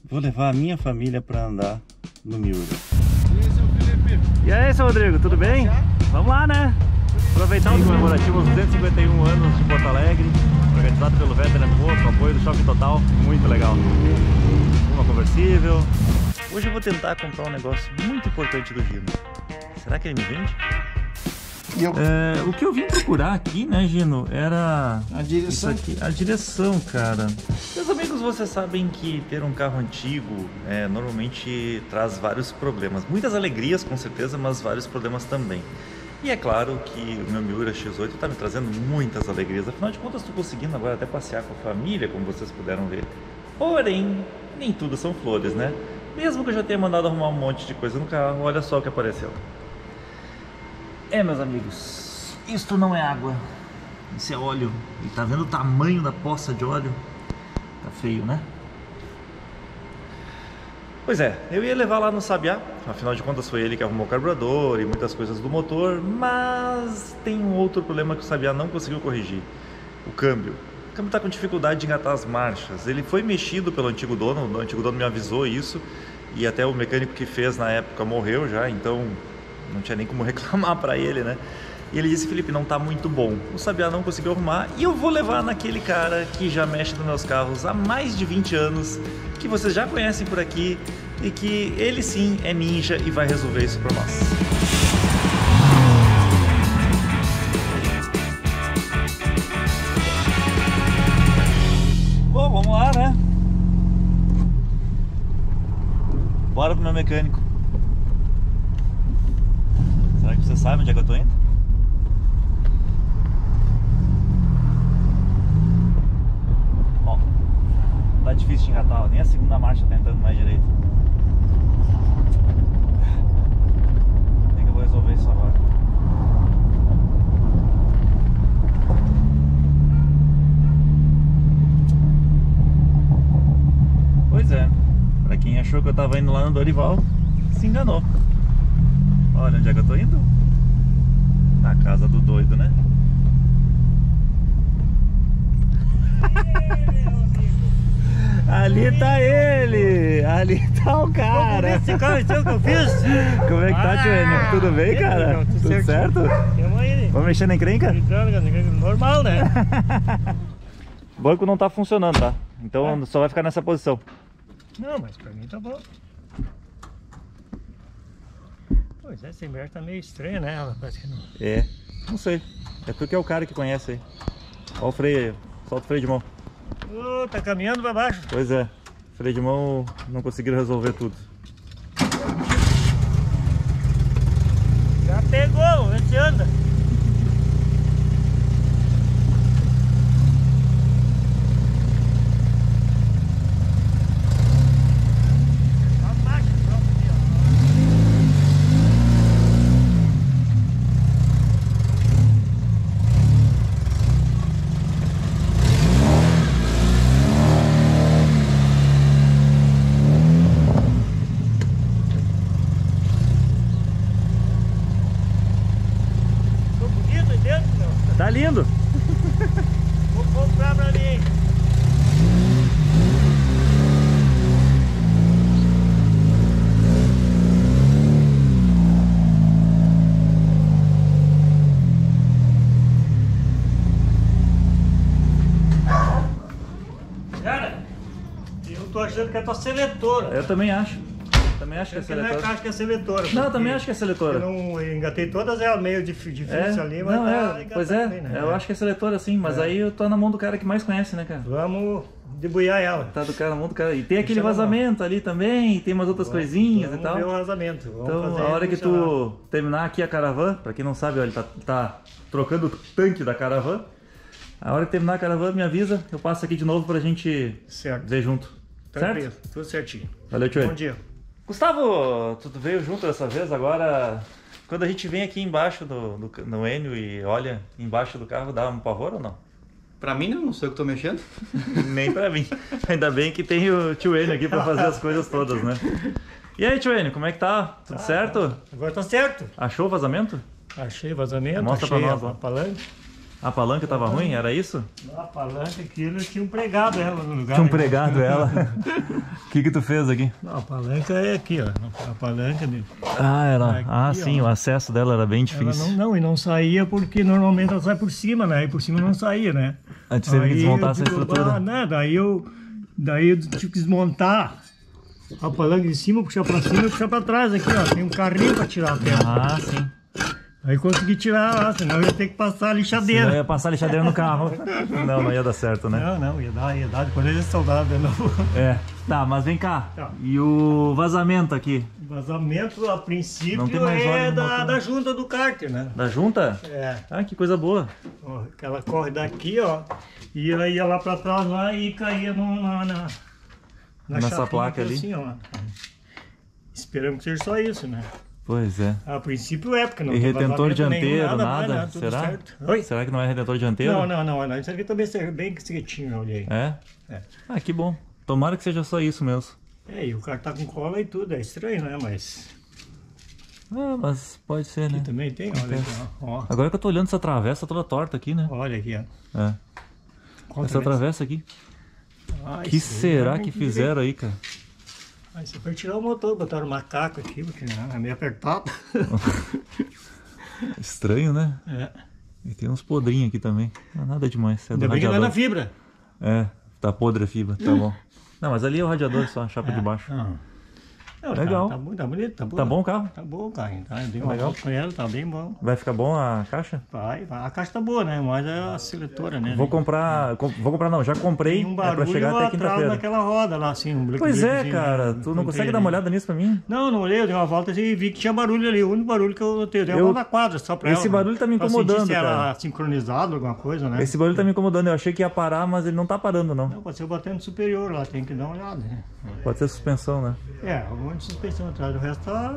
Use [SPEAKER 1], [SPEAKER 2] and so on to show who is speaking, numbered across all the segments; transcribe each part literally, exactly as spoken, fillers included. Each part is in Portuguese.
[SPEAKER 1] Vou levar a minha família para andar no Miura.
[SPEAKER 2] E aí, seu Felipe?
[SPEAKER 3] E aí, seu Rodrigo, tudo bem? Vamos lá, né? Aproveitar os comemorativos duzentos e cinquenta e um anos de Porto Alegre, organizado pelo Veteran Moto, com apoio do Shopping Total, muito legal. Uma conversível. Hoje eu vou tentar comprar um negócio muito importante do Gino. Será que ele me vende?
[SPEAKER 1] Eu...
[SPEAKER 3] É, o que eu vim procurar aqui, né, Gino, era
[SPEAKER 1] a direção.
[SPEAKER 3] isso aqui, a direção, cara. Meus amigos, vocês sabem que ter um carro antigo é, normalmente traz vários problemas. Muitas alegrias, com certeza, mas vários problemas também. E é claro que o meu Miura X oito está me trazendo muitas alegrias. Afinal de contas, estou conseguindo agora até passear com a família, como vocês puderam ver. Porém, nem tudo são flores, né? Mesmo que eu já tenha mandado arrumar um monte de coisa no carro, olha só o que apareceu. É, meus amigos, isto não é água, isso é óleo. E tá vendo o tamanho da poça de óleo? Tá feio, né? Pois é, eu ia levar lá no Sabiá, afinal de contas foi ele que arrumou o carburador e muitas coisas do motor, mas tem um outro problema que o Sabiá não conseguiu corrigir: o câmbio. O câmbio tá com dificuldade de engatar as marchas. Ele foi mexido pelo antigo dono, o antigo dono me avisou isso, e até o mecânico que fez na época morreu já, então não tinha nem como reclamar pra ele, né? E ele disse: Felipe, não tá muito bom. O Sabiá não conseguiu arrumar e eu vou levar naquele cara que já mexe nos meus carros há mais de vinte anos, que vocês já conhecem por aqui e que ele sim é ninja e vai resolver isso pra nós. Bom, vamos lá, né? Bora pro meu mecânico. Será que você sabe onde é que eu tô indo? Ó, tá difícil de engatar, ó. Nem a segunda marcha tá entrando mais direito. Tem que eu vou resolver isso agora. Pois é, pra quem achou que eu tava indo lá no Dorival, se enganou. Olha onde é que eu tô indo? Na casa do doido, né? Ali tá ele! Ali tá o cara!
[SPEAKER 2] Esse carro que eu fiz?
[SPEAKER 3] Como é que tá, tio Enio? Tudo bem, cara?
[SPEAKER 2] Tudo,
[SPEAKER 3] Tudo certo? Vamos mexer na encrenca?
[SPEAKER 2] Normal, né?
[SPEAKER 3] O banco não tá funcionando, tá? Então só vai ficar nessa posição.
[SPEAKER 2] Não, mas pra mim tá bom. Pois é, esse inverno tá meio estranho, né? Ela parece que não...
[SPEAKER 3] É, não sei. É tu que é o cara que conhece aí. Olha o freio aí, solta o freio de mão.
[SPEAKER 2] Oh, tá caminhando pra baixo.
[SPEAKER 3] Pois é, freio de mão não conseguiram resolver tudo.
[SPEAKER 2] Já pegou, vamos ver se anda.
[SPEAKER 3] Tá lindo!
[SPEAKER 2] Vou comprar pra mim. Cara, eu tô achando que é tua seletora.
[SPEAKER 3] Eu também acho. Também acho que é seletora.
[SPEAKER 2] Eu acho que é seletora.
[SPEAKER 3] Não, eu também acho que é seletora.
[SPEAKER 2] Eu não eu engatei todas elas meio difícil
[SPEAKER 3] É,
[SPEAKER 2] ali, mas
[SPEAKER 3] não,
[SPEAKER 2] tá
[SPEAKER 3] é, pois é,
[SPEAKER 2] bem, né?
[SPEAKER 3] eu acho que é seletora sim, mas
[SPEAKER 2] É.
[SPEAKER 3] aí eu tô na mão do cara que mais conhece, né, cara?
[SPEAKER 2] Vamos debuiar ela.
[SPEAKER 3] Tá do cara na mão do cara. E tem aquele
[SPEAKER 2] Deixa ela
[SPEAKER 3] vazamento ali também, e tem umas outras
[SPEAKER 2] Vamos-
[SPEAKER 3] coisinhas
[SPEAKER 2] vamos
[SPEAKER 3] e tal.
[SPEAKER 2] ver o vazamento. Vamos
[SPEAKER 3] Então,
[SPEAKER 2] fazer
[SPEAKER 3] a hora que
[SPEAKER 2] funcionar.
[SPEAKER 3] tu terminar aqui a caravan, pra quem não sabe, ó, ele tá, tá trocando o tanque da caravan. A hora que terminar a caravan, me avisa, eu passo aqui de novo pra gente
[SPEAKER 2] Certo.
[SPEAKER 3] ver junto.
[SPEAKER 2] Tranquilo,
[SPEAKER 3] Certo?
[SPEAKER 2] tudo certinho.
[SPEAKER 3] Valeu, tio.
[SPEAKER 2] Bom dia.
[SPEAKER 3] Gustavo, tu veio junto dessa vez, agora quando a gente vem aqui embaixo do, do, no Enio e olha embaixo do carro, dá um pavor ou não?
[SPEAKER 1] Pra mim não, não sei o que tô mexendo.
[SPEAKER 3] Nem pra mim. Ainda bem que tem o tio Enio aqui pra fazer as coisas todas, né? E aí, tio Enio, como é que tá? Tudo
[SPEAKER 2] Tá,
[SPEAKER 3] certo?
[SPEAKER 2] Agora tá certo.
[SPEAKER 3] Achou o vazamento?
[SPEAKER 2] Achei vazamento,
[SPEAKER 3] Mostra pra
[SPEAKER 2] achei
[SPEAKER 3] nós,
[SPEAKER 2] a
[SPEAKER 3] ó.
[SPEAKER 2] palanque.
[SPEAKER 3] A palanca tava ruim? Era isso?
[SPEAKER 2] A palanca aqui, eu tinha um pregado ela no lugar.
[SPEAKER 3] Tinha um pregado ela. O que que tu fez aqui?
[SPEAKER 2] Não, a palanca é aqui, ó. A palanca de...
[SPEAKER 3] Ah, era.
[SPEAKER 2] Aqui,
[SPEAKER 3] ah, sim,
[SPEAKER 2] ó.
[SPEAKER 3] o acesso dela era bem
[SPEAKER 2] Ela
[SPEAKER 3] difícil.
[SPEAKER 2] não, não, e não saía porque normalmente ela sai por cima, né? E por cima não saía, né?
[SPEAKER 3] Antes teve que desmontar
[SPEAKER 2] eu
[SPEAKER 3] essa
[SPEAKER 2] digo,
[SPEAKER 3] estrutura.
[SPEAKER 2] ah, né? Daí eu, daí eu tive que desmontar a palanca de cima, puxar pra cima e puxar pra trás aqui, ó. Tem um carrinho pra tirar a pedra.
[SPEAKER 3] Ah, sim.
[SPEAKER 2] Aí consegui tirar lá, senão eu ia ter que passar a
[SPEAKER 3] Eu
[SPEAKER 2] lixadeira.
[SPEAKER 3] ia passar a lixadeira no carro. Não, não ia dar certo, né?
[SPEAKER 2] Não, não, ia dar, ia dar. Depois eu ia soldar de novo.
[SPEAKER 3] É. Tá, mas vem cá.
[SPEAKER 2] Tá.
[SPEAKER 3] E o vazamento aqui?
[SPEAKER 2] Vazamento, a
[SPEAKER 3] Não
[SPEAKER 2] princípio,
[SPEAKER 3] tem mais óleo
[SPEAKER 2] é
[SPEAKER 3] no
[SPEAKER 2] da,
[SPEAKER 3] motor.
[SPEAKER 2] da junta do cárter, né?
[SPEAKER 3] Da junta?
[SPEAKER 2] É.
[SPEAKER 3] Ah, que coisa boa.
[SPEAKER 2] Ó, que ela corre daqui, ó. E ela ia lá pra trás lá e caía no, na, na, na
[SPEAKER 3] Nessa
[SPEAKER 2] chapinha
[SPEAKER 3] placa
[SPEAKER 2] aqui,
[SPEAKER 3] ali?
[SPEAKER 2] Assim, ó. Esperamos que seja só isso, né?
[SPEAKER 3] Pois é.
[SPEAKER 2] A princípio é, porque não
[SPEAKER 3] E
[SPEAKER 2] tem
[SPEAKER 3] retentor
[SPEAKER 2] vazamento nenhum,
[SPEAKER 3] dianteiro,
[SPEAKER 2] nada,
[SPEAKER 3] nada?
[SPEAKER 2] mais, tudo
[SPEAKER 3] Será?
[SPEAKER 2] certo. Oi?
[SPEAKER 3] Será que não é retentor dianteiro?
[SPEAKER 2] Não, não, não, não. Isso aqui também é bem secretinho, eu olhei.
[SPEAKER 3] É?
[SPEAKER 2] É.
[SPEAKER 3] Ah, que bom. Tomara que seja só isso mesmo.
[SPEAKER 2] É, e o cara tá com cola e tudo, é estranho, né? Mas
[SPEAKER 3] Ah, mas pode ser,
[SPEAKER 2] aqui
[SPEAKER 3] né?
[SPEAKER 2] também tem, olha aqui, ó. Ó.
[SPEAKER 3] Agora que eu tô olhando essa travessa toda torta aqui, né?
[SPEAKER 2] Olha aqui, ó.
[SPEAKER 3] É.
[SPEAKER 2] Conta
[SPEAKER 3] Essa
[SPEAKER 2] vez.
[SPEAKER 3] travessa aqui.
[SPEAKER 2] Ah,
[SPEAKER 3] que
[SPEAKER 2] isso aí
[SPEAKER 3] será
[SPEAKER 2] é
[SPEAKER 3] que
[SPEAKER 2] muito
[SPEAKER 3] fizeram aí, cara?
[SPEAKER 2] Aí você foi tirar o motor, botaram o macaco aqui, porque né, é meio apertado.
[SPEAKER 3] Estranho, né?
[SPEAKER 2] É.
[SPEAKER 3] E tem uns podrinhos aqui também. Não é nada demais. É do
[SPEAKER 2] Ainda bem que não é na
[SPEAKER 3] radiador.
[SPEAKER 2] fibra.
[SPEAKER 3] É, tá podre a fibra, tá bom. Não, mas ali é o radiador só, a chapa de baixo.
[SPEAKER 2] Ah. Não,
[SPEAKER 3] Legal.
[SPEAKER 2] Tá, tá, bom, tá bonito, tá bom.
[SPEAKER 3] Tá bom o carro?
[SPEAKER 2] Tá bom o carro, tá? Eu dei uma
[SPEAKER 3] Legal.
[SPEAKER 2] volta com ela, tá bem bom.
[SPEAKER 3] Vai ficar bom a caixa?
[SPEAKER 2] Vai, vai. A caixa tá boa, né? Mas é a seletora, né?
[SPEAKER 3] Vou comprar, com- vou comprar não, já comprei,
[SPEAKER 2] Tem um
[SPEAKER 3] é pra
[SPEAKER 2] barulho
[SPEAKER 3] chegar até
[SPEAKER 2] atrás
[SPEAKER 3] quinta-feira.
[SPEAKER 2] daquela roda lá, assim, um blick
[SPEAKER 3] Pois é,
[SPEAKER 2] blickzinho,
[SPEAKER 3] cara,
[SPEAKER 2] né?
[SPEAKER 3] tu não
[SPEAKER 2] Não
[SPEAKER 3] consegue
[SPEAKER 2] tem
[SPEAKER 3] dar uma
[SPEAKER 2] ali.
[SPEAKER 3] olhada nisso pra mim?
[SPEAKER 2] Não, não olhei, eu dei uma volta e vi que tinha barulho ali. O único barulho que eu notei, eu dei uma
[SPEAKER 3] Eu-
[SPEAKER 2] volta na quadra, só pra
[SPEAKER 3] Esse
[SPEAKER 2] ela,
[SPEAKER 3] barulho tá me
[SPEAKER 2] pra sentir
[SPEAKER 3] incomodando,
[SPEAKER 2] se era
[SPEAKER 3] cara.
[SPEAKER 2] sincronizado, alguma coisa, né?
[SPEAKER 3] Esse barulho tá me incomodando, eu achei que ia parar, mas ele não tá parando não.
[SPEAKER 2] Não, pode ser o batendo superior lá, tem que dar uma olhada, né?
[SPEAKER 3] Pode ser suspensão, né?
[SPEAKER 2] É, um monte de suspensão atrás, o resto tá...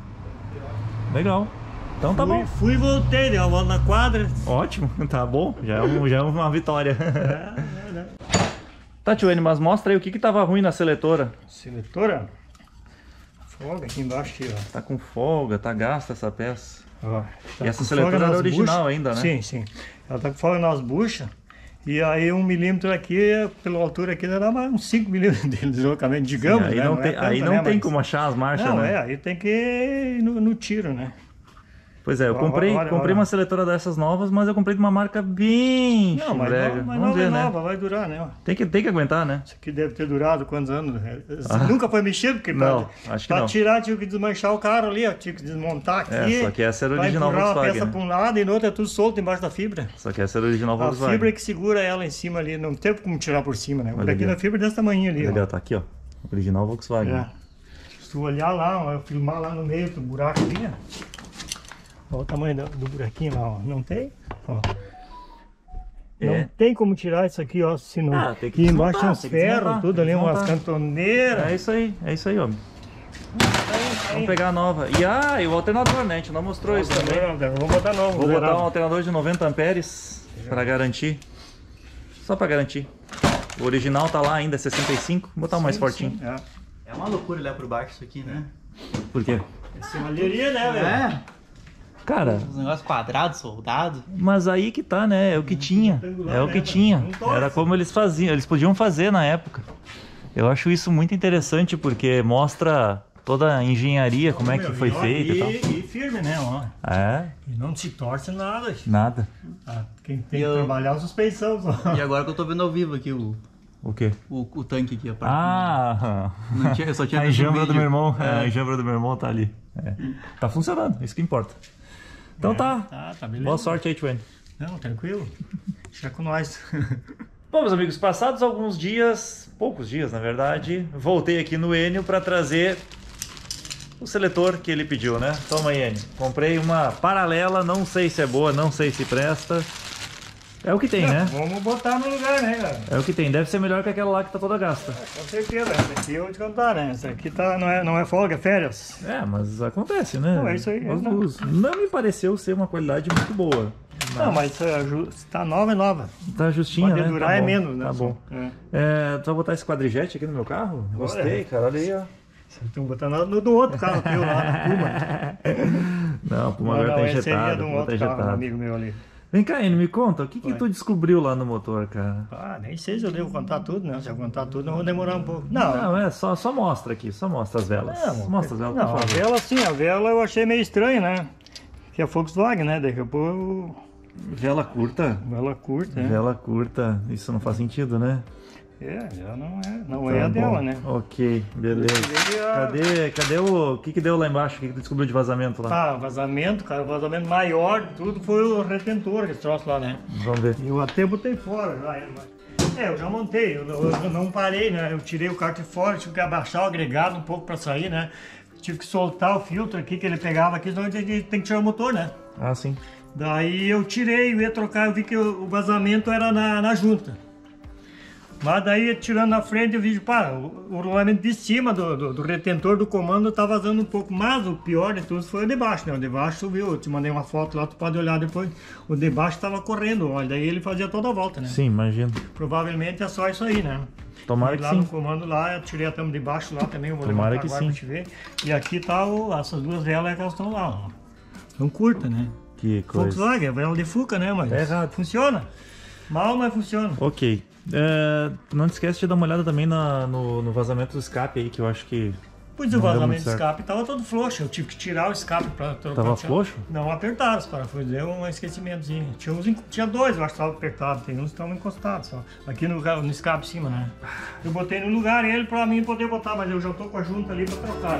[SPEAKER 3] Legal. Então tá
[SPEAKER 2] fui,
[SPEAKER 3] bom.
[SPEAKER 2] Fui e voltei, dei uma volta na quadra.
[SPEAKER 3] Ótimo, tá bom. Já é, um- já é uma vitória.
[SPEAKER 2] É, é, né?
[SPEAKER 3] Tá, tio N, mas mostra aí o que que tava ruim na seletora.
[SPEAKER 2] Seletora, folga aqui embaixo, aqui, ó.
[SPEAKER 3] Tá com folga, tá gasta essa peça.
[SPEAKER 2] Ó, tá
[SPEAKER 3] E essa
[SPEAKER 2] com
[SPEAKER 3] seletora
[SPEAKER 2] folga
[SPEAKER 3] era
[SPEAKER 2] nas
[SPEAKER 3] original
[SPEAKER 2] buchas.
[SPEAKER 3] ainda, né?
[SPEAKER 2] Sim, sim. Ela tá com folga nas buchas. E aí um milímetro aqui, pela altura aqui, dá mais uns cinco milímetros de deslocamento, digamos,
[SPEAKER 3] aí
[SPEAKER 2] né?
[SPEAKER 3] não
[SPEAKER 2] é
[SPEAKER 3] tem,
[SPEAKER 2] tanto,
[SPEAKER 3] aí não
[SPEAKER 2] né?
[SPEAKER 3] tem
[SPEAKER 2] Mas-
[SPEAKER 3] como achar as marchas,
[SPEAKER 2] Não,
[SPEAKER 3] né?
[SPEAKER 2] é, aí tem que ir no, no tiro, né?
[SPEAKER 3] Pois é, eu
[SPEAKER 2] Olha,
[SPEAKER 3] comprei,
[SPEAKER 2] olha,
[SPEAKER 3] comprei
[SPEAKER 2] olha.
[SPEAKER 3] uma seletora dessas novas, mas eu comprei de uma marca bem
[SPEAKER 2] Não, mas,
[SPEAKER 3] chumbrega.
[SPEAKER 2] não, mas
[SPEAKER 3] Vamos
[SPEAKER 2] nova
[SPEAKER 3] ver,
[SPEAKER 2] é
[SPEAKER 3] né?
[SPEAKER 2] nova, vai durar, né?
[SPEAKER 3] Tem que, tem que aguentar, né?
[SPEAKER 2] Isso aqui deve ter durado quantos anos? É,
[SPEAKER 3] Ah.
[SPEAKER 2] Nunca foi mexido, porque
[SPEAKER 3] Não,
[SPEAKER 2] pra,
[SPEAKER 3] acho que
[SPEAKER 2] pra
[SPEAKER 3] não.
[SPEAKER 2] tirar tinha que desmanchar o carro ali, ó, tinha que desmontar aqui.
[SPEAKER 3] É, só que essa era a
[SPEAKER 2] vai
[SPEAKER 3] original
[SPEAKER 2] empurrar uma
[SPEAKER 3] Volkswagen,
[SPEAKER 2] peça
[SPEAKER 3] né?
[SPEAKER 2] pra um lado e no outro é tudo solto embaixo da fibra.
[SPEAKER 3] Só que essa era a original
[SPEAKER 2] A
[SPEAKER 3] Volkswagen.
[SPEAKER 2] fibra que segura ela em cima ali, não tem como tirar por cima, né?
[SPEAKER 3] Olha
[SPEAKER 2] Olha aqui
[SPEAKER 3] ali, ó.
[SPEAKER 2] na fibra desse tamanho ali,
[SPEAKER 3] Ali,
[SPEAKER 2] ó.
[SPEAKER 3] ó, tá aqui, ó. Original Volkswagen.
[SPEAKER 2] É. Se tu olhar lá, ó, eu filmar lá no meio do buraco ali, ó. Olha o tamanho do, do buraquinho lá, ó. Não tem? Ó.
[SPEAKER 3] É.
[SPEAKER 2] Não tem como tirar isso aqui, ó, se não...
[SPEAKER 3] Ah, tem que
[SPEAKER 2] e embaixo tem
[SPEAKER 3] desmontar,
[SPEAKER 2] uns
[SPEAKER 3] tem que
[SPEAKER 2] ferros,
[SPEAKER 3] desmontar,
[SPEAKER 2] tudo
[SPEAKER 3] tem
[SPEAKER 2] ali,
[SPEAKER 3] que
[SPEAKER 2] umas
[SPEAKER 3] desmontar.
[SPEAKER 2] cantoneiras.
[SPEAKER 3] É isso aí, é isso aí, ó. Vamos pegar a nova. E ah, e o alternador, né? A gente não mostrou isso também.
[SPEAKER 2] Vou botar novo.
[SPEAKER 3] Vou botar
[SPEAKER 2] zerado.
[SPEAKER 3] um alternador de noventa amperes pra garantir. Só pra garantir. O original tá lá ainda, sessenta e cinco. Vou botar um mais
[SPEAKER 2] Sim,
[SPEAKER 3] fortinho.
[SPEAKER 2] sim, é.
[SPEAKER 1] É uma loucura olhar por baixo isso aqui, né?
[SPEAKER 3] Por quê?
[SPEAKER 2] Essa malheria, né, velho?
[SPEAKER 1] É,
[SPEAKER 3] Cara,
[SPEAKER 1] os negócios quadrados, soldado.
[SPEAKER 3] mas aí que tá, né? É o que tinha. É o que tinha. Era como eles faziam. Eles podiam fazer na época. Eu acho isso muito interessante porque mostra toda a engenharia, como é que
[SPEAKER 2] Meu,
[SPEAKER 3] foi
[SPEAKER 2] e, ó,
[SPEAKER 3] feita e tal.
[SPEAKER 2] E, e firme, né, ó.
[SPEAKER 3] É,
[SPEAKER 2] E não se torce nada.
[SPEAKER 3] nada.
[SPEAKER 2] Ah, quem tem
[SPEAKER 1] E
[SPEAKER 2] que
[SPEAKER 1] eu-
[SPEAKER 2] trabalhar é a suspensão só.
[SPEAKER 1] E agora que eu tô vendo ao vivo aqui o,
[SPEAKER 3] O quê?
[SPEAKER 1] o, o tanque aqui, a parte.
[SPEAKER 3] Ah,
[SPEAKER 1] Não tinha, eu só tinha
[SPEAKER 3] a
[SPEAKER 1] visto o
[SPEAKER 3] enjambra do
[SPEAKER 1] vídeo.
[SPEAKER 3] meu irmão.
[SPEAKER 1] É.
[SPEAKER 3] A enjambra do meu irmão tá ali. É. Tá funcionando, isso que importa. Então tá.
[SPEAKER 2] Tá, tá beleza.
[SPEAKER 3] Boa sorte aí, Twain.
[SPEAKER 2] Não, tranquilo. Deixa com nós.
[SPEAKER 3] Bom, meus amigos, passados alguns dias, poucos dias na verdade, voltei aqui no Enio para trazer o seletor que ele pediu, né? Toma aí, Enio. Comprei uma paralela, não sei se é boa, não sei se presta. É o que tem, né?
[SPEAKER 2] Vamos botar no lugar, né, cara?
[SPEAKER 3] É o que tem. Deve ser melhor que aquela lá que tá toda gasta.
[SPEAKER 2] Com certeza. Essa aqui eu vou te contar, né? Essa aqui tá, não, é, não é folga, é férias.
[SPEAKER 3] É, mas acontece, né?
[SPEAKER 2] Não, é isso aí,
[SPEAKER 3] As
[SPEAKER 2] não.
[SPEAKER 3] duas. Não me pareceu ser uma qualidade muito boa.
[SPEAKER 2] Não, mas é, ju- se tá nova, é nova.
[SPEAKER 3] Tá justinha,
[SPEAKER 2] Pode
[SPEAKER 3] né?
[SPEAKER 2] durar
[SPEAKER 3] Tá
[SPEAKER 2] é
[SPEAKER 3] bom,
[SPEAKER 2] menos, né?
[SPEAKER 3] Tá bom.
[SPEAKER 2] É.
[SPEAKER 3] É, tu vai botar esse quadrigete aqui no meu carro? Gostei, cara. Olha aí, ó.
[SPEAKER 2] Estão botando no do outro carro teu lá, no Puma.
[SPEAKER 3] Não, o Puma
[SPEAKER 2] Não,
[SPEAKER 3] agora
[SPEAKER 2] não,
[SPEAKER 3] tá
[SPEAKER 2] esse aí é
[SPEAKER 3] injetado.
[SPEAKER 2] de um
[SPEAKER 3] Puma tá
[SPEAKER 2] outro carro, um
[SPEAKER 3] injetado.
[SPEAKER 2] amigo meu ali.
[SPEAKER 3] Vem cá, Enio, me conta, o que que
[SPEAKER 2] Vai.
[SPEAKER 3] tu descobriu lá no motor, cara?
[SPEAKER 2] Ah, nem sei se eu devo contar tudo, né? Se eu contar tudo, não vou demorar um pouco. Não,
[SPEAKER 3] Não, é só, só mostra aqui, só mostra as velas.
[SPEAKER 2] Não,
[SPEAKER 3] mostra as velas,
[SPEAKER 2] não,
[SPEAKER 3] por
[SPEAKER 2] a
[SPEAKER 3] favor.
[SPEAKER 2] vela sim, a vela eu achei meio estranha, né? Que é Volkswagen, né? Daqui a pouco,
[SPEAKER 3] Vela curta?
[SPEAKER 2] vela curta, né?
[SPEAKER 3] Vela curta, isso não faz sentido, né?
[SPEAKER 2] É, já não é, não
[SPEAKER 3] Tá
[SPEAKER 2] é a
[SPEAKER 3] bom.
[SPEAKER 2] dela, né?
[SPEAKER 3] Ok, beleza.
[SPEAKER 2] Ele é-
[SPEAKER 3] Cadê, cadê o... O que que deu lá embaixo? O que que tu descobriu de vazamento lá?
[SPEAKER 2] Ah, vazamento, cara, o vazamento maior de tudo foi o retentor, esse troço lá, né?
[SPEAKER 3] Vamos ver.
[SPEAKER 2] Eu até botei fora já ele, mas... É, eu já montei, eu, eu- eu não parei, né? Eu tirei o kart fora, tive que abaixar o agregado um pouco para sair, né? Tive que soltar o filtro aqui que ele pegava aqui, senão a gente tem que tirar o motor, né?
[SPEAKER 3] Ah, sim.
[SPEAKER 2] Daí eu tirei, eu ia trocar, eu vi que o o vazamento era na, na junta. Mas daí, tirando na frente, eu vi, pá, o, o rolamento de cima do, do, do retentor do comando tá vazando um pouco. Mas o pior de tudo foi o de baixo, né? O de baixo subiu, eu te mandei uma foto lá, tu pode olhar depois. O de baixo tava correndo, olha, daí ele fazia toda a volta, né?
[SPEAKER 3] Sim, imagino.
[SPEAKER 2] Provavelmente é só isso aí, né?
[SPEAKER 3] Tomara
[SPEAKER 2] E
[SPEAKER 3] que
[SPEAKER 2] lá
[SPEAKER 3] sim.
[SPEAKER 2] no comando lá, eu tirei a tampa de baixo lá também, eu vou
[SPEAKER 3] Tomara
[SPEAKER 2] levantar
[SPEAKER 3] que
[SPEAKER 2] agora
[SPEAKER 3] sim.
[SPEAKER 2] pra te ver. E aqui tá o, essas duas velas que elas estão lá, ó. São curtas, né?
[SPEAKER 3] Que coisa.
[SPEAKER 2] Volkswagen, vela de Fuca, né? Mas
[SPEAKER 3] Tá errado.
[SPEAKER 2] funciona. Mal, mas funciona.
[SPEAKER 3] Ok. É, não te esquece de dar uma olhada também na- no, no vazamento do escape aí, que eu acho que...
[SPEAKER 2] Pois
[SPEAKER 3] não
[SPEAKER 2] o
[SPEAKER 3] deu
[SPEAKER 2] vazamento
[SPEAKER 3] muito
[SPEAKER 2] de
[SPEAKER 3] certo.
[SPEAKER 2] escape tava todo frouxo, eu tive que tirar o escape pra trocar.
[SPEAKER 3] Tava
[SPEAKER 2] Tinha-
[SPEAKER 3] frouxo?
[SPEAKER 2] Não, apertaram os parafusos, deu um esquecimentozinho. Tinha, uns, enco- tinha dois, eu acho que estavam apertados, tem uns que estavam encostados só. Aqui no, no escape em cima, né? Eu botei no lugar ele pra mim poder botar, mas eu já tô com a junta ali pra trocar.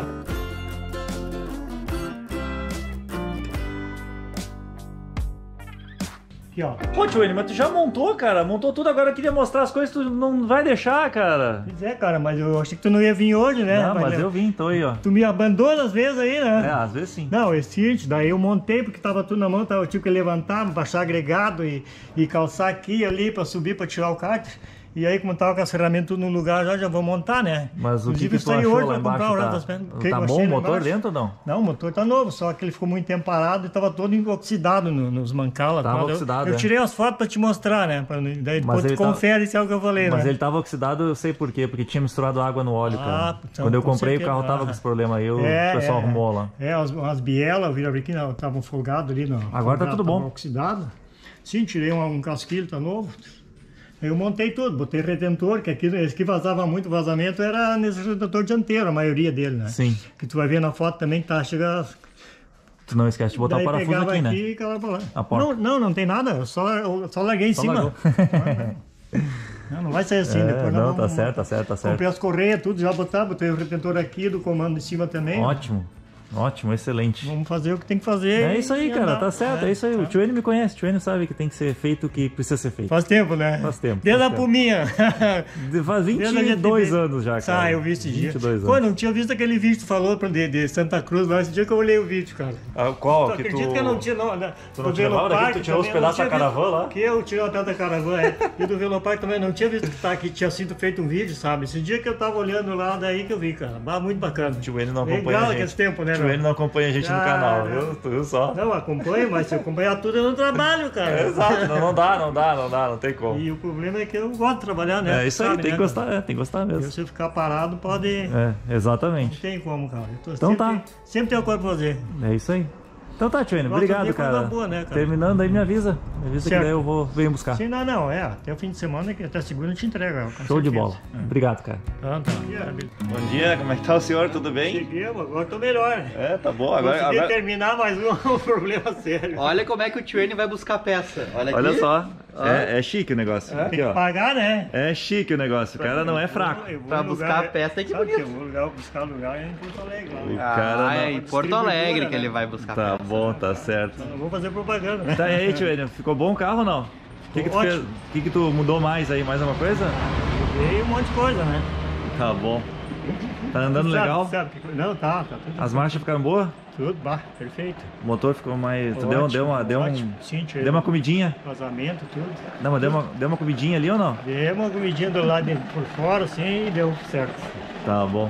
[SPEAKER 2] Aqui, ó.
[SPEAKER 3] Pô, tio Enio, mas tu já montou, cara. Montou tudo, agora eu queria mostrar as coisas, tu não vai deixar, cara.
[SPEAKER 2] Pois é, cara, mas eu achei que tu não ia vir hoje, né?
[SPEAKER 3] Não, mas eu vim, tô aí, ó.
[SPEAKER 2] Tu me abandona às vezes aí, né?
[SPEAKER 3] É, às vezes sim.
[SPEAKER 2] Não, esse seguinte, daí eu montei porque tava tudo na mão, tava, eu tive que levantar, baixar agregado e, e calçar aqui e ali pra subir, pra tirar o kart. E aí, como tava com as ferramentas tudo no lugar, já, já vou montar, né?
[SPEAKER 3] Mas o que
[SPEAKER 2] Inclusive,
[SPEAKER 3] que
[SPEAKER 2] eu
[SPEAKER 3] tu
[SPEAKER 2] saí
[SPEAKER 3] achou
[SPEAKER 2] hoje
[SPEAKER 3] lá
[SPEAKER 2] pra comprar
[SPEAKER 3] embaixo?
[SPEAKER 2] o resto
[SPEAKER 3] Tá,
[SPEAKER 2] das peças. O que
[SPEAKER 3] tá
[SPEAKER 2] eu
[SPEAKER 3] bom
[SPEAKER 2] achei
[SPEAKER 3] o
[SPEAKER 2] lá
[SPEAKER 3] motor
[SPEAKER 2] embaixo?
[SPEAKER 3] dentro ou não?
[SPEAKER 2] Não, o motor tá novo, só que ele ficou muito tempo parado e tava todo oxidado no- nos mancalas.
[SPEAKER 3] Tava
[SPEAKER 2] Quando eu-
[SPEAKER 3] oxidado,
[SPEAKER 2] eu,
[SPEAKER 3] é.
[SPEAKER 2] tirei as fotos pra te mostrar, né? Pra, daí depois
[SPEAKER 3] ele
[SPEAKER 2] tu
[SPEAKER 3] tava-
[SPEAKER 2] confere se é o que eu falei,
[SPEAKER 3] Mas
[SPEAKER 2] né?
[SPEAKER 3] ele tava oxidado, eu sei por quê, porque tinha misturado água no óleo,
[SPEAKER 2] Ah,
[SPEAKER 3] cara.
[SPEAKER 2] então,
[SPEAKER 3] Quando eu
[SPEAKER 2] com
[SPEAKER 3] comprei,
[SPEAKER 2] certeza.
[SPEAKER 3] o carro tava
[SPEAKER 2] Ah.
[SPEAKER 3] com esse problema aí, o
[SPEAKER 2] É,
[SPEAKER 3] pessoal
[SPEAKER 2] é,
[SPEAKER 3] arrumou lá.
[SPEAKER 2] É, as, as bielas, eu vi aqui, estavam folgados ali. No,
[SPEAKER 3] Agora tá
[SPEAKER 2] folgado,
[SPEAKER 3] tudo bom.
[SPEAKER 2] tava oxidado. Sim, tirei um, um casquilho, tá novo. Eu montei tudo, botei retentor, que aqui, esse que vazava muito vazamento era nesse retentor dianteiro, a maioria dele, né?
[SPEAKER 3] Sim.
[SPEAKER 2] Que tu vai ver na foto também que tá, chega...
[SPEAKER 3] Tu não esquece de botar
[SPEAKER 2] daí
[SPEAKER 3] o parafuso
[SPEAKER 2] pegava
[SPEAKER 3] aqui, né?
[SPEAKER 2] e calava pra lá.
[SPEAKER 3] A porta.
[SPEAKER 2] Não, não, não tem nada, eu só, eu só larguei em
[SPEAKER 3] Só
[SPEAKER 2] cima.
[SPEAKER 3] largou.
[SPEAKER 2] Não, não vai ser assim,
[SPEAKER 3] É,
[SPEAKER 2] depois
[SPEAKER 3] não,
[SPEAKER 2] nós
[SPEAKER 3] tá
[SPEAKER 2] vamos-
[SPEAKER 3] certo, tá certo, tá certo.
[SPEAKER 2] Comprei as correias, tudo, já botar, botei o retentor aqui, do comando em cima também.
[SPEAKER 3] Ótimo, ótimo, excelente.
[SPEAKER 2] Vamos fazer o que tem que fazer.
[SPEAKER 3] É isso aí,
[SPEAKER 2] e
[SPEAKER 3] cara,
[SPEAKER 2] andar.
[SPEAKER 3] tá certo, é isso aí. O tio Enio me conhece, o tio Enio sabe que tem que ser feito o que precisa ser feito.
[SPEAKER 2] Faz tempo, né?
[SPEAKER 3] Faz tempo,
[SPEAKER 2] Desde
[SPEAKER 3] faz
[SPEAKER 2] a
[SPEAKER 3] tempo.
[SPEAKER 2] puminha.
[SPEAKER 3] Faz
[SPEAKER 2] Desde a
[SPEAKER 3] vinte e dois
[SPEAKER 2] gente-
[SPEAKER 3] anos já, cara.
[SPEAKER 2] Ah, eu vi esse dia.
[SPEAKER 3] vinte e dois
[SPEAKER 2] Pô,
[SPEAKER 3] anos.
[SPEAKER 2] não tinha visto aquele vídeo que tu falou pra- de, de Santa Cruz lá, esse dia que eu olhei o vídeo, cara.
[SPEAKER 3] Ah, qual?
[SPEAKER 2] Tu acredita que eu não tinha, não, né?
[SPEAKER 3] Tu não
[SPEAKER 2] Do
[SPEAKER 3] tinha levado
[SPEAKER 2] Velopark
[SPEAKER 3] aqui? Tu tirou os
[SPEAKER 2] também, eu não
[SPEAKER 3] pedaços da
[SPEAKER 2] tinha
[SPEAKER 3] caravana lá?
[SPEAKER 2] visto. Que eu tirei o pedaço da caravana, é. E do Velopark também, não tinha visto que, tá, que tinha sido feito um vídeo, sabe? Esse dia que eu tava olhando lá, daí que eu vi, cara. Ah, muito bacana.
[SPEAKER 3] O tio Enio não acompanha
[SPEAKER 2] Legal
[SPEAKER 3] a gente.
[SPEAKER 2] aquele tempo, né?
[SPEAKER 3] O tio
[SPEAKER 2] meu?
[SPEAKER 3] Enio não acompanha a gente no
[SPEAKER 2] Ah,
[SPEAKER 3] canal,
[SPEAKER 2] não.
[SPEAKER 3] viu? Tu viu só?
[SPEAKER 2] Não, acompanho, mas se eu acompanhar tudo eu não trabalho, cara.
[SPEAKER 3] É, exato, não, não dá, não dá, não dá, não tem como.
[SPEAKER 2] E o problema é que eu gosto de trabalhar, né?
[SPEAKER 3] É isso aí,
[SPEAKER 2] Sabe,
[SPEAKER 3] tem
[SPEAKER 2] né,
[SPEAKER 3] que gostar, é, tem que gostar
[SPEAKER 2] cara?
[SPEAKER 3] mesmo.
[SPEAKER 2] Se eu ficar parado, pode...
[SPEAKER 3] É,
[SPEAKER 2] Não
[SPEAKER 3] exatamente.
[SPEAKER 2] tem como, cara. Eu tô
[SPEAKER 3] Então
[SPEAKER 2] sempre,
[SPEAKER 3] tá.
[SPEAKER 2] Sempre tem uma coisa pra fazer.
[SPEAKER 3] É isso aí. Então tá, tio Enio,
[SPEAKER 2] Gosto de
[SPEAKER 3] obrigado,
[SPEAKER 2] ver coisa
[SPEAKER 3] cara.
[SPEAKER 2] boa, né, cara?
[SPEAKER 3] Terminando aí, me avisa. Me avisa que
[SPEAKER 2] Certo.
[SPEAKER 3] daí eu vou venho buscar.
[SPEAKER 2] Sim, não, não, é. Até o fim de semana, que até segunda eu te entrego. com
[SPEAKER 3] Show de
[SPEAKER 2] certeza.
[SPEAKER 3] bola. Obrigado, cara.
[SPEAKER 2] Tá, tá.
[SPEAKER 3] Bom dia, como é que tá o senhor? Tudo bem?
[SPEAKER 2] Cheguei, agora tô melhor.
[SPEAKER 3] É, tá bom.
[SPEAKER 2] Consegui terminar mais um, um problema sério.
[SPEAKER 1] Olha como é que o tio Enio vai buscar peça. Olha aqui.
[SPEAKER 3] Olha só, é, é chique o negócio.
[SPEAKER 2] Tem
[SPEAKER 3] Aqui,
[SPEAKER 2] que
[SPEAKER 3] ó.
[SPEAKER 2] pagar, né?
[SPEAKER 3] É chique o negócio, o cara não é fraco.
[SPEAKER 2] Eu vou
[SPEAKER 1] Pra
[SPEAKER 2] em
[SPEAKER 1] buscar
[SPEAKER 2] lugar-
[SPEAKER 1] a peça, tem que
[SPEAKER 2] sabe
[SPEAKER 1] bonito.
[SPEAKER 2] eu vou lugar, buscar lugar em Porto Alegre. Lá.
[SPEAKER 3] O cara
[SPEAKER 1] Ah, é
[SPEAKER 3] não...
[SPEAKER 1] em Porto Alegre que
[SPEAKER 2] né?
[SPEAKER 1] ele vai buscar
[SPEAKER 3] Tá
[SPEAKER 1] peça.
[SPEAKER 3] bom, tá certo.
[SPEAKER 2] Eu não vou fazer propaganda, né?
[SPEAKER 3] Tá, e aí, tio Enio, ficou bom o carro ou não? O que que tu
[SPEAKER 2] Ótimo.
[SPEAKER 3] fez? O que que tu mudou mais aí? Mais alguma coisa?
[SPEAKER 2] Veio um monte de coisa, né?
[SPEAKER 3] Tá bom. Tá andando
[SPEAKER 2] Sabe-
[SPEAKER 3] legal?
[SPEAKER 2] sabe que- não, tá, tá tudo.
[SPEAKER 3] As marchas ficaram boas?
[SPEAKER 2] Tudo, bah, perfeito.
[SPEAKER 3] O motor ficou mais... Tu deu,
[SPEAKER 2] Ótimo,
[SPEAKER 3] deu uma, deu
[SPEAKER 2] ótimo.
[SPEAKER 3] um...
[SPEAKER 2] Sim, tirei
[SPEAKER 3] Deu uma comidinha?
[SPEAKER 2] vazamento, tudo.
[SPEAKER 3] Não, mas deu uma, deu uma comidinha ali ou não?
[SPEAKER 2] Dei uma comidinha do lado de, por fora, assim, e deu certo.
[SPEAKER 3] Tá bom.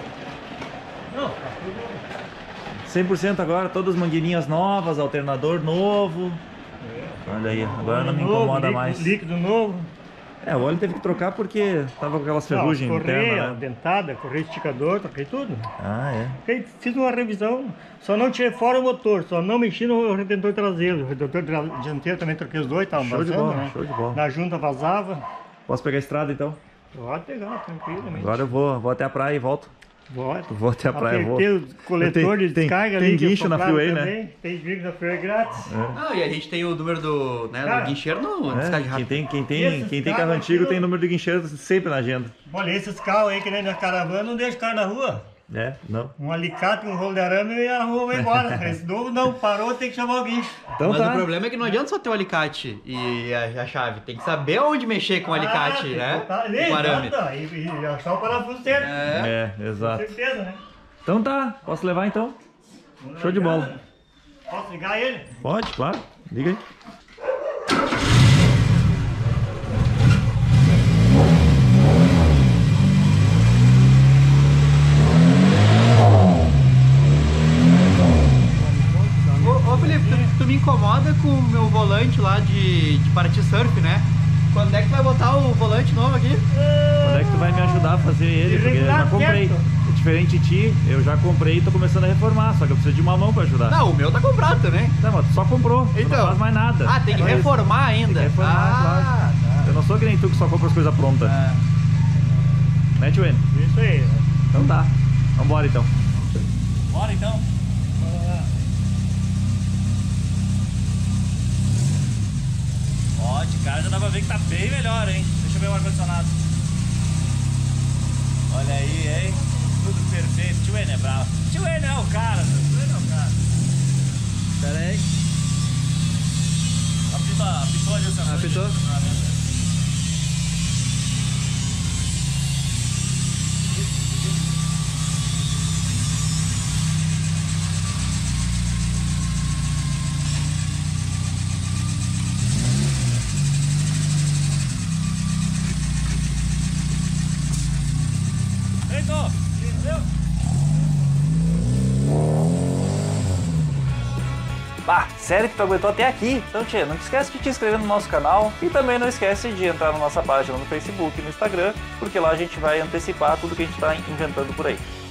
[SPEAKER 2] Não, tá tudo.
[SPEAKER 3] cem por cento agora, todas as mangueirinhas novas, alternador novo. Olha aí, agora não me
[SPEAKER 2] Novo,
[SPEAKER 3] incomoda
[SPEAKER 2] líquido,
[SPEAKER 3] mais.
[SPEAKER 2] Líquido novo.
[SPEAKER 3] É, o óleo teve que trocar porque tava com aquelas ferrugens
[SPEAKER 2] Não, correia,
[SPEAKER 3] internas, né?
[SPEAKER 2] dentada, correia esticador, troquei tudo.
[SPEAKER 3] Ah, é.
[SPEAKER 2] Fiquei- Fiz uma revisão, só não tirei fora o motor, só não mexi no retentor traseiro. O retentor tra- dianteiro também troquei os dois, estavam
[SPEAKER 3] Show de
[SPEAKER 2] vazando,
[SPEAKER 3] bola,
[SPEAKER 2] né?
[SPEAKER 3] show de bola.
[SPEAKER 2] Na junta vazava.
[SPEAKER 3] Posso pegar a estrada então?
[SPEAKER 2] Pode pegar, tranquilamente.
[SPEAKER 3] Agora eu vou, vou até a praia e volto.
[SPEAKER 2] Bora.
[SPEAKER 3] Vou até a praia, vou.
[SPEAKER 2] Apertei o coletor
[SPEAKER 3] Tem-
[SPEAKER 2] de
[SPEAKER 3] tem-
[SPEAKER 2] descarga
[SPEAKER 3] tem
[SPEAKER 2] ali. que
[SPEAKER 3] guincho na
[SPEAKER 2] sopraram
[SPEAKER 3] Freeway, né?
[SPEAKER 2] também. Tem guincho na Freeway grátis.
[SPEAKER 1] Não, e a gente tem o número do, né,
[SPEAKER 2] Cara,
[SPEAKER 1] do guincheiro no
[SPEAKER 3] É,
[SPEAKER 1] descarte
[SPEAKER 3] quem
[SPEAKER 1] rápido.
[SPEAKER 3] tem, quem tem,
[SPEAKER 2] Esses
[SPEAKER 3] quem tem
[SPEAKER 2] carros
[SPEAKER 3] carro antigo
[SPEAKER 2] aqui,
[SPEAKER 3] tem
[SPEAKER 2] ó.
[SPEAKER 3] número de guincheiro sempre na agenda.
[SPEAKER 2] Olha, esses carros aí que nem na caravana não deixa o carro na rua.
[SPEAKER 3] É, não.
[SPEAKER 2] Um alicate, um rolo de arame e a rua vai embora. Esse novo não, parou, tem que chamar o guincho.
[SPEAKER 3] Então
[SPEAKER 1] Mas
[SPEAKER 3] tá.
[SPEAKER 1] o problema é que não adianta só ter o alicate e a, a chave. Tem que saber onde mexer com o alicate,
[SPEAKER 2] Ah,
[SPEAKER 1] né?
[SPEAKER 2] Tá,
[SPEAKER 1] O parâmetro.
[SPEAKER 2] exato, e, e achar o parafuso certo.
[SPEAKER 1] É.
[SPEAKER 3] É, exato.
[SPEAKER 2] Com certeza, né?
[SPEAKER 3] Então tá, posso levar então?
[SPEAKER 2] Vamos
[SPEAKER 3] Show de
[SPEAKER 2] ligar,
[SPEAKER 3] bola.
[SPEAKER 2] né? Posso ligar ele?
[SPEAKER 3] Pode, claro. Liga aí.
[SPEAKER 1] Ô, ô Felipe, tu, tu me incomoda com o meu volante lá de, de Paraty Surf, né? Quando é que tu vai botar o volante novo aqui?
[SPEAKER 3] Quando é que tu vai me ajudar a fazer ele? Porque eu já comprei. É diferente de ti, eu já comprei e tô começando a reformar, só que eu preciso de uma mão pra ajudar.
[SPEAKER 1] Não, o meu tá comprado também.
[SPEAKER 3] Não, mas tu só comprou, tu
[SPEAKER 1] Então.
[SPEAKER 3] não faz mais nada.
[SPEAKER 1] Ah, tem que
[SPEAKER 3] Só isso.
[SPEAKER 1] reformar ainda.
[SPEAKER 3] Tem que reformar,
[SPEAKER 1] ah,
[SPEAKER 3] claro. Eu não sou que nem tu que só compra as coisas prontas.
[SPEAKER 1] tá.
[SPEAKER 3] Né, tio N?
[SPEAKER 2] Isso aí.
[SPEAKER 3] Então tá. Vambora então.
[SPEAKER 4] Bora então. Ó, de cara já dá pra ver que tá bem melhor, hein? Deixa eu ver o ar-condicionado. Olha aí, hein? Tudo perfeito. Tio N é bravo. Tio N é o cara, meu. Tio N é o cara.
[SPEAKER 1] Pera aí.
[SPEAKER 4] Apitou, apitou ali o sensor.
[SPEAKER 1] Apitou?
[SPEAKER 4] Feito! Valeu! Bah, sério que tu aguentou até aqui? Então, tia, não te esquece de te inscrever no nosso canal e também não esquece de entrar na nossa página no Facebook e no Instagram, porque lá a gente vai antecipar tudo que a gente está inventando por aí.